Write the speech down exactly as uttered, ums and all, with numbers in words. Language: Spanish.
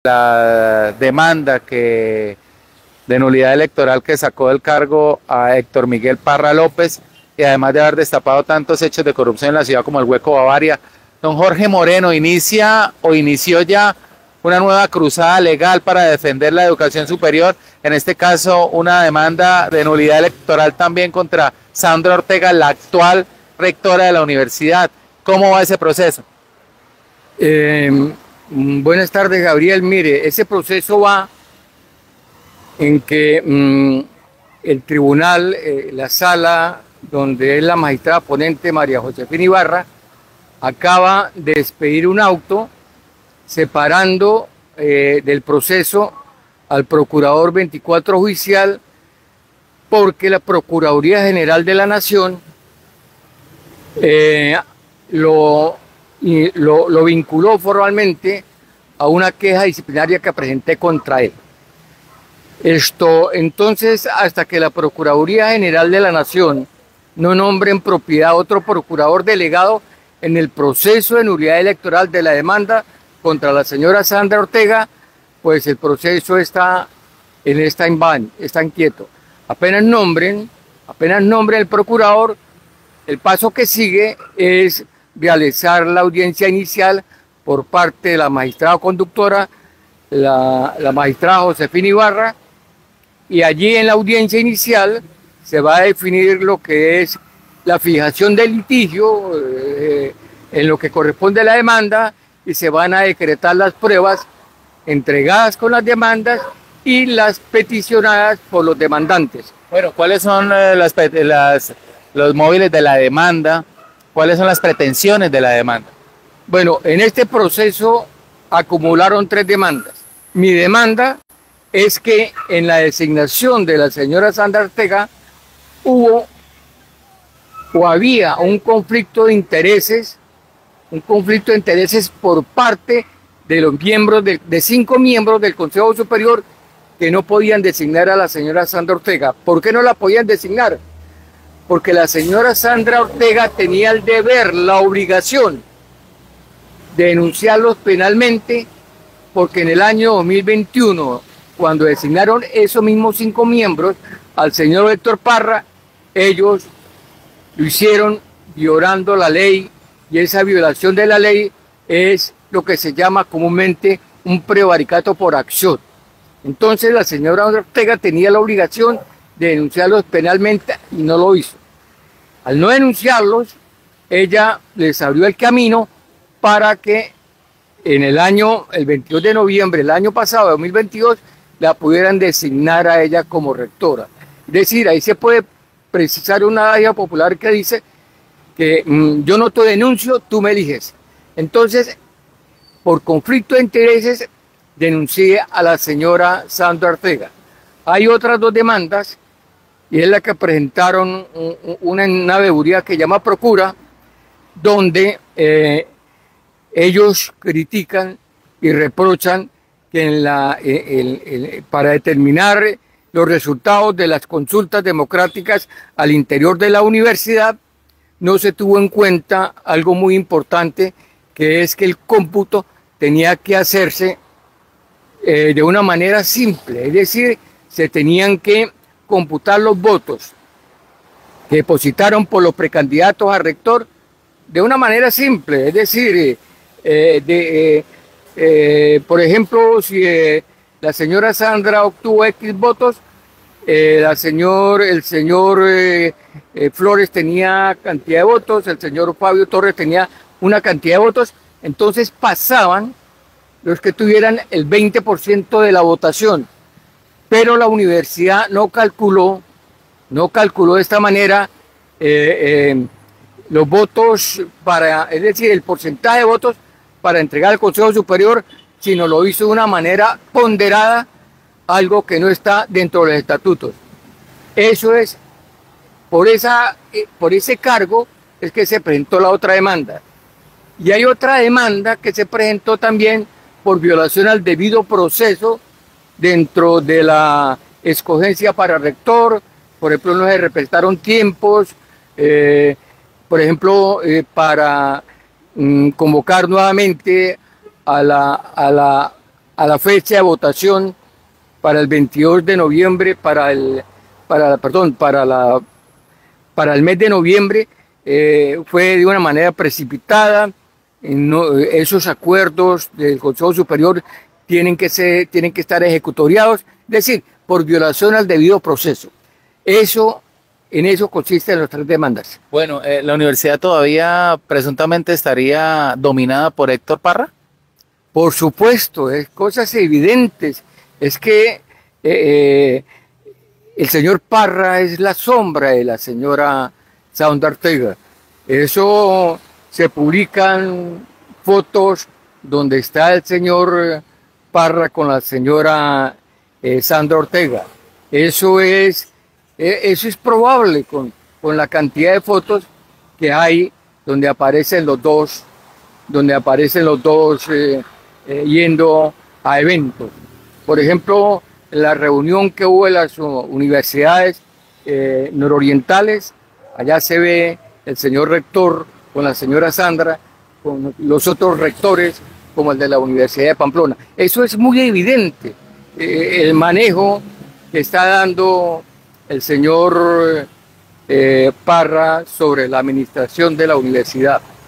la demanda que de nulidad electoral que sacó del cargo a Héctor Miguel Parra López, y además de haber destapado tantos hechos de corrupción en la ciudad como el Hueco Bavaria. Don Jorge Moreno, ¿inicia o inició ya una nueva cruzada legal para defender la educación superior? En este caso, una demanda de nulidad electoral también contra Sandra Ortega, la actual rectora de la universidad. ¿Cómo va ese proceso? Eh, buenas tardes, Gabriel. Mire, ese proceso va en que mmm, el tribunal, eh, la sala donde es la magistrada ponente María Josefina Ibarra, acaba de expedir un auto separando eh, del proceso al procurador veinticuatro judicial, porque la Procuraduría General de la Nación eh, lo, lo, lo vinculó formalmente a una queja disciplinaria que presenté contra él. Esto, entonces, hasta que la Procuraduría General de la Nación no nombre en propiedad otro procurador delegado en el proceso de nulidad electoral de la demanda contra la señora Sandra Ortega, pues el proceso está en esta inván, está inquieto. Apenas nombren, apenas nombren el procurador, el paso que sigue es realizar la audiencia inicial por parte de la magistrada conductora, la, la magistrada Josefina Ibarra, y allí en la audiencia inicial se va a definir lo que es la fijación del litigio eh, en lo que corresponde a la demanda, y se van a decretar las pruebas entregadas con las demandas y las peticionadas por los demandantes. Bueno, ¿cuáles son eh, las, las, los móviles de la demanda? ¿Cuáles son las pretensiones de la demanda? Bueno, en este proceso acumularon tres demandas. Mi demanda es que en la designación de la señora Sandra Ortega hubo o había un conflicto de intereses, un conflicto de intereses por parte de los miembros, de, de cinco miembros del Consejo Superior que no podían designar a la señora Sandra Ortega. ¿Por qué no la podían designar? Porque la señora Sandra Ortega tenía el deber, la obligación de denunciarlos penalmente, porque en el año dos mil veintiuno, cuando designaron esos mismos cinco miembros al señor Héctor Parra, ellos lo hicieron violando la ley, y esa violación de la ley es lo que se llama comúnmente un prevaricato por acción. Entonces la señora Ortega tenía la obligación de denunciarlos penalmente y no lo hizo. Al no denunciarlos, ella les abrió el camino para que en el año, el veintidós de noviembre del año pasado, dos mil veintidós, la pudieran designar a ella como rectora. Es decir, ahí se puede precisar una adagio popular que dice que mmm, yo no te denuncio, tú me eliges. Entonces, por conflicto de intereses, denuncié a la señora Sandra Ortega. Hay otras dos demandas, y es la que presentaron una en una veeduría que llama Procura, donde eh, ellos critican y reprochan que en la, el, el, para determinar los resultados de las consultas democráticas al interior de la universidad no se tuvo en cuenta algo muy importante, que es que el cómputo tenía que hacerse eh, de una manera simple, es decir, se tenían que computar los votos que depositaron por los precandidatos a rector de una manera simple, es decir, eh, de, eh, eh, por ejemplo, si eh, la señora Sandra obtuvo X votos, eh, la señor, el señor eh, eh, Flores tenía cantidad de votos, el señor Fabio Torres tenía una cantidad de votos, entonces pasaban los que tuvieran el veinte por ciento de la votación, pero la universidad no calculó, no calculó de esta manera eh, eh, los votos para, es decir, el porcentaje de votos para entregar al Consejo Superior, sino lo hizo de una manera ponderada, algo que no está dentro de los estatutos. Eso es, por, esa, por ese cargo es que se presentó la otra demanda. Y hay otra demanda que se presentó también por violación al debido proceso dentro de la escogencia para rector. Por ejemplo, no se respetaron tiempos, eh, por ejemplo, eh, para mm, convocar nuevamente a la, a la a la fecha de votación para el veintidós de noviembre, para el, para, perdón, para la, para el mes de noviembre, eh, fue de una manera precipitada. No, esos acuerdos del Consejo Superior tienen que ser, tienen que estar ejecutoriados, es decir, por violación al debido proceso. Eso, en eso consisten las tres demandas. Bueno, eh, ¿la universidad todavía presuntamente estaría dominada por Héctor Parra? Por supuesto, es cosas evidentes. Es que eh, eh, el señor Parra es la sombra de la señora Sandra Ortega. Eso se publican fotos donde está el señor Parra con la señora eh, Sandra Ortega. Eso es, eh, eso es probable con, con la cantidad de fotos que hay donde aparecen los dos, donde aparecen los dos eh, eh, yendo a eventos. Por ejemplo, la reunión que hubo en las universidades eh, nororientales, allá se ve el señor rector con la señora Sandra, con los otros rectores, como el de la Universidad de Pamplona. Eso es muy evidente, eh, el manejo que está dando el señor eh, Parra sobre la administración de la universidad.